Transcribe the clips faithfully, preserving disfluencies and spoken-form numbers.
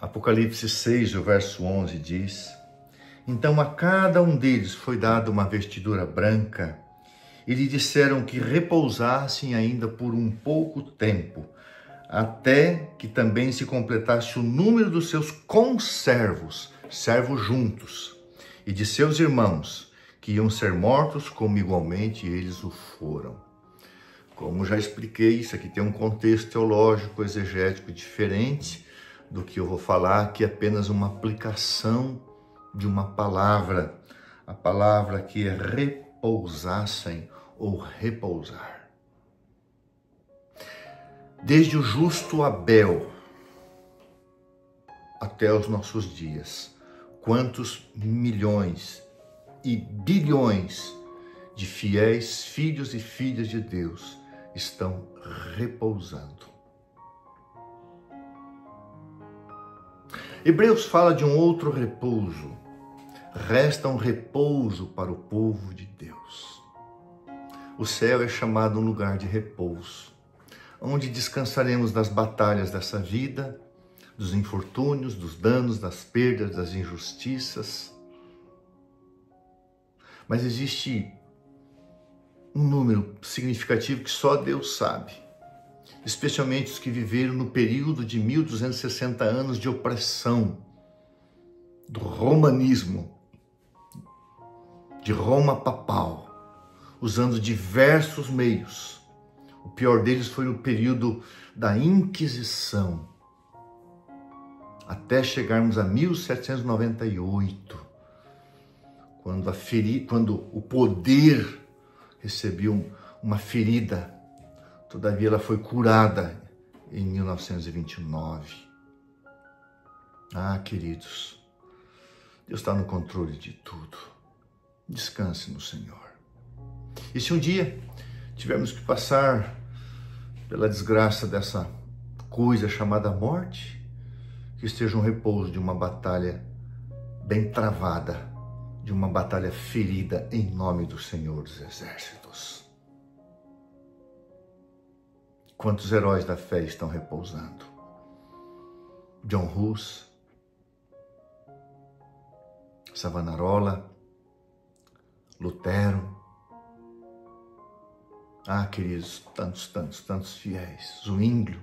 Apocalipse seis, o verso onze diz: Então a cada um deles foi dada uma vestidura branca, e lhe disseram que repousassem ainda por um pouco tempo, até que também se completasse o número dos seus conservos, servos juntos, e de seus irmãos, que iam ser mortos como igualmente eles o foram. Como já expliquei, isso aqui tem um contexto teológico, exegético diferente do que eu vou falar, que é apenas uma aplicação de uma palavra. A palavra que é repousassem ou repousar. Desde o justo Abel até os nossos dias, quantos milhões e bilhões de fiéis filhos e filhas de Deus estão repousando. Hebreus fala de um outro repouso. Resta um repouso para o povo de Deus. O céu é chamado um lugar de repouso, onde descansaremos das batalhas dessa vida, dos infortúnios, dos danos, das perdas, das injustiças. Mas existe um número significativo que só Deus sabe, especialmente os que viveram no período de mil duzentos e sessenta anos de opressão, do romanismo, de Roma papal, usando diversos meios. O pior deles foi o período da Inquisição, até chegarmos a mil setecentos e noventa e oito, quando, a feri... quando o poder recebeu uma ferida. Todavia, ela foi curada em mil novecentos e vinte e nove. Ah, queridos, Deus está no controle de tudo. Descanse no Senhor. E se um dia tivermos que passar pela desgraça dessa coisa chamada morte, que esteja um repouso de uma batalha bem travada, de uma batalha ferida em nome do Senhor dos Exércitos. Quantos heróis da fé estão repousando? John Hus, Savonarola, Lutero. Ah, queridos, tantos, tantos, tantos fiéis. Zwinglio.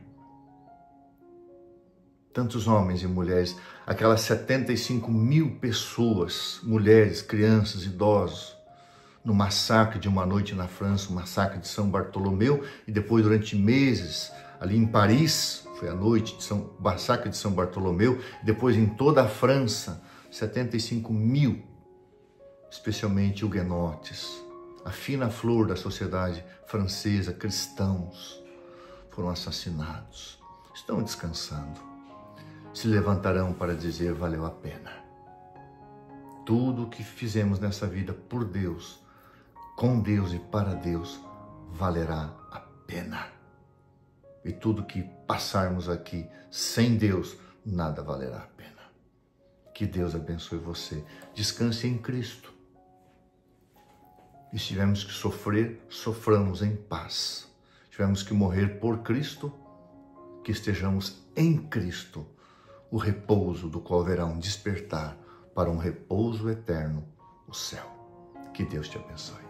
Tantos homens e mulheres. Aquelas setenta e cinco mil pessoas, mulheres, crianças, idosos, no massacre de uma noite na França, o massacre de São Bartolomeu, e depois durante meses ali em Paris, foi a noite de São, massacre de São Bartolomeu, e depois em toda a França, setenta e cinco mil, especialmente huguenotes, a fina flor da sociedade francesa, cristãos, foram assassinados. Estão descansando, se levantarão para dizer: valeu a pena. Tudo o que fizemos nessa vida por Deus, com Deus e para Deus, valerá a pena. E tudo que passarmos aqui sem Deus, nada valerá a pena. Que Deus abençoe você. Descanse em Cristo. E se tivermos que sofrer, soframos em paz. Se tivermos que morrer por Cristo, que estejamos em Cristo, o repouso do qual haverá um despertar para um repouso eterno, o céu. Que Deus te abençoe.